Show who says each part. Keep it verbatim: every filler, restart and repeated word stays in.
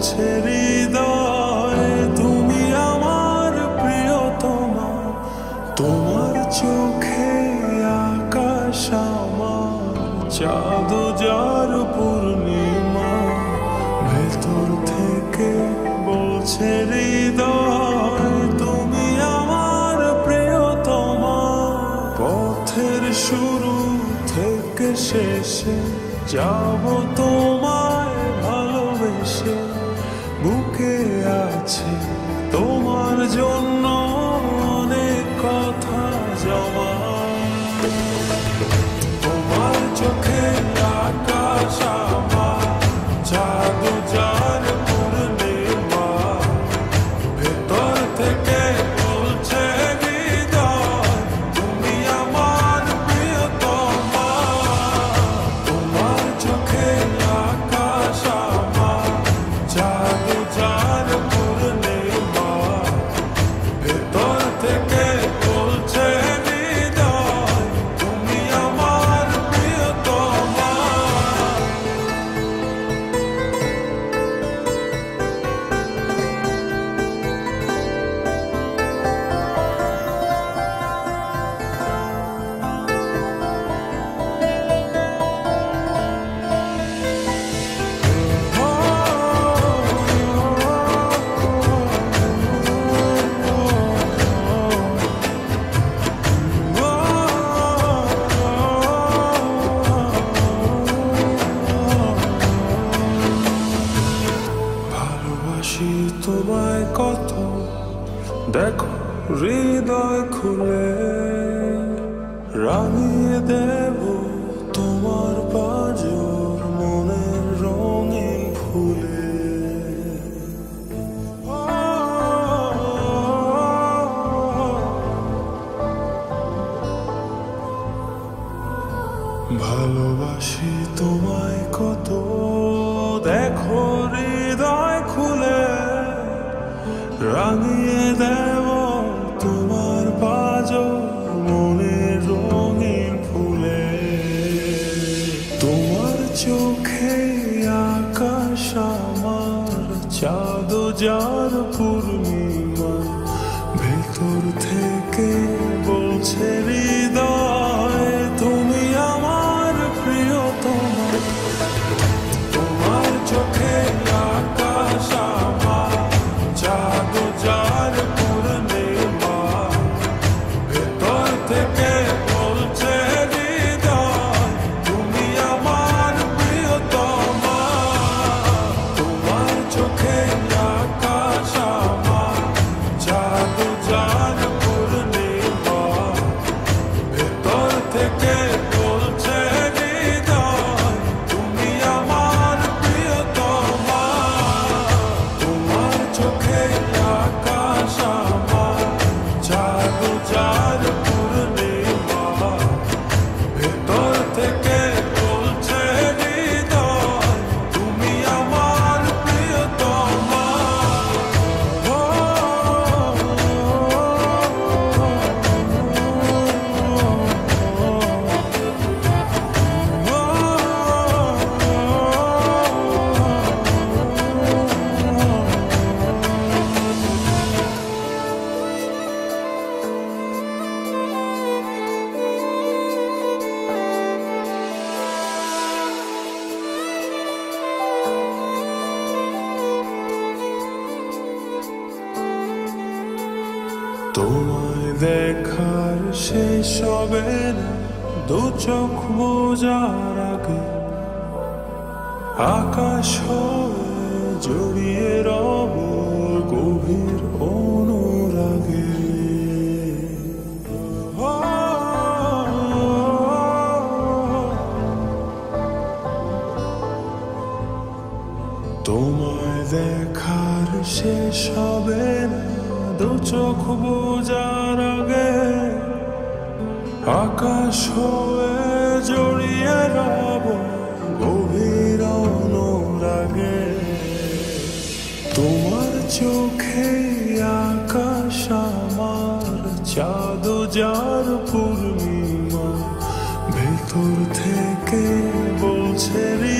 Speaker 1: বলছে হৃদয় তুমি আমার প্রিয়তমা। তোমার চোখে আকাশ আমার চাঁদ যার পূর্ণিমা। ভেতর থেকে বলছে হৃদয় তুমি আমার প্রিয়তমা। পথের শুরু থেকে শেষে যাব তোমায় ভালোবেসে। বুকে আছে তোমার জন্য অনেক কথা জমা। তোমার চোখে আকাশ আমার চাঁদ যার পূর্ণিমা। ভেতর থেকে বলছে হৃদয় তুমি আমার প্রিয়তমা। তোমার চোখে আকাশ আমার চাঁদ যার পূর্ণিমা। ভেতর থেকে বলছে হৃদয় তুমি আমার প্রিয়তমা। ভালোবাসি তোমায় কত দেখো হৃদয় খুলে। রাঙিয়ে দেব তোমার পাঁজর মনের রঙে ফুলে। ভালোবাসি তোমায় কত দেখো হৃদয় খুলে। রাঙিয়ে দেব তোমার পাঁজর মনের রঙিন ফুলে। তোমার চোখে আকাশ আমার চাঁদ যার পূর্ণিমা। ভেতর থেকে বলছে হৃদয় তুমি আমার প্রিয়তমা। তোমার চোখে আকাশ আমার চাঁদ যার পূর্ণিমা। ভেতর থেকে বলছে হৃদয় তুমি আমার প্রিয়তমা। তোমার চোখে আকাশ আমার চাঁদ যার পূর্ণিমা। ভেতর থেকে বলছে হৃদয় তুমি আমার প্রিয়তমা। তোমার চোখে আকাশ আমার চাঁদ যার পূর্ণিমা। ভেতর থেকে বলছে হৃদয় তুমি আমার প্রিয়তমা। তোমায় দেখার শেষ হবে না দু চোখ বোঝার আগে। আকাশ হয়ে জড়িয়ে রব গভীর অনুরাগে। তোমায় দেখার শেষ হবে না দু চোখ বোঝার আগে। আকাশ হয়ে জড়িয়ে রব গভীর অনুরাগে। তোমার চোখে আকাশ আমার চাঁদ যার পূর্ণিমা। ভেতর থেকে বলছে